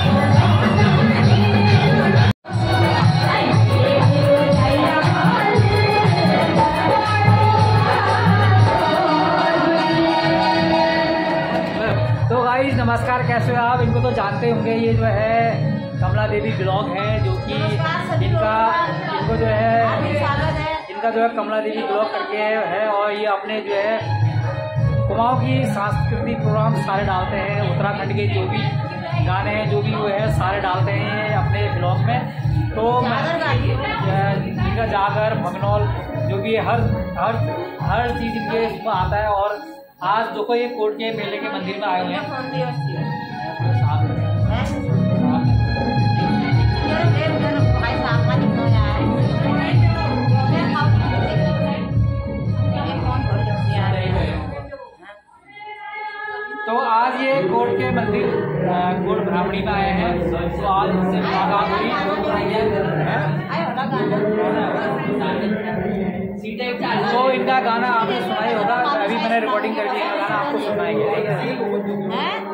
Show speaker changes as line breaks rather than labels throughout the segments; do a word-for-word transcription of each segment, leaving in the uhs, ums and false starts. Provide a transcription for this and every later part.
नमस्कार, कैसे हो आप? इनको तो जानते होंगे, ये जो है कमला देवी ब्लॉग है, जो कि इनका इनको जो है इनका जो है कमला देवी ब्लॉग करके है, और ये अपने जो है कुमाऊं की सांस्कृतिक प्रोग्राम सारे डालते हैं। उत्तराखंड के जो भी गाने हैं, जो भी वो है, सारे डालते हैं अपने ब्लॉग में। तो इनका जागर, भगनौल, जो भी हर हर हर चीज़ इनके इसमें आता है। और आज देखो ये कोट के मेले के मंदिर में आए हुए हैं। तो आज ये कोट के मंदिर कोट ब्राह्मणी में आए हैं। तो आज इनसे मुलाकात हुई। तो इनका गाना आपने सुना ही होगा, अभी मैंने रिकॉर्डिंग करके इनका गाना आपको सुनाएंगे, ठीक है?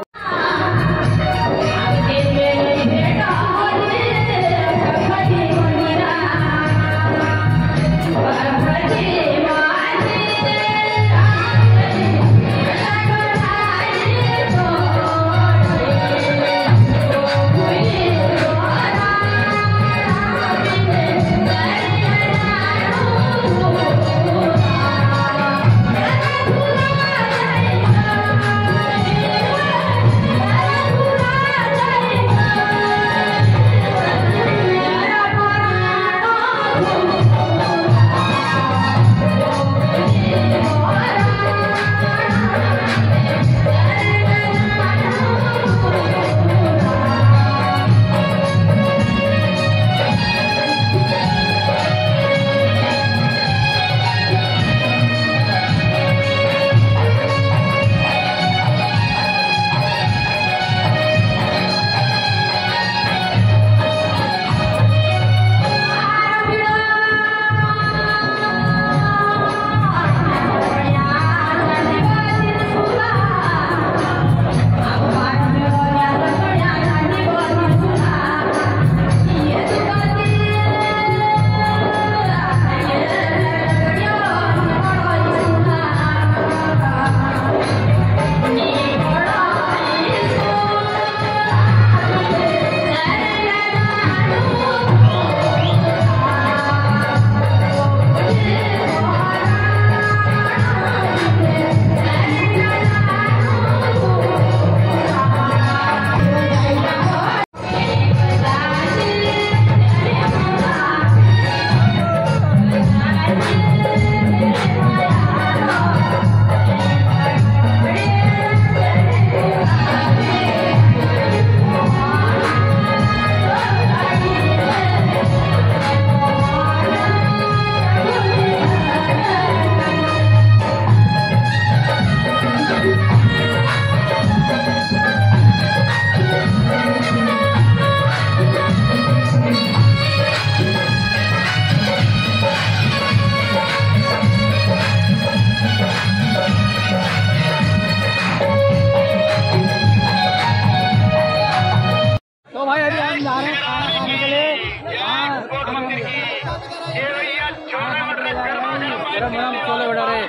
चोले भटारे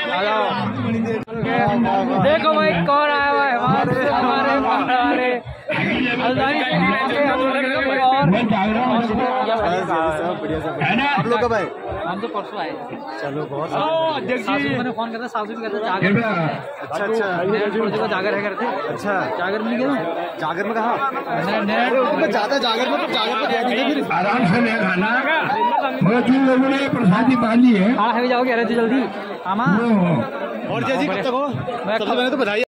देखो भाई कौन आया हुआ है हमारे हमारे आप लोग कब आए? हम तो परसों आए। चलो बहुत मैंने फोन करता, सासू भी कहता जागर। अच्छा अच्छा जागर है करते। अच्छा जागर में गया, जागर में कहा ज्यादा जागर में, जागर आराम से ले खाना। जिन लोगों ने प्रसादी पाली है, हाँ है जाओगे जल्दी। और जैसी कब तक हो? मैंने तो बताई।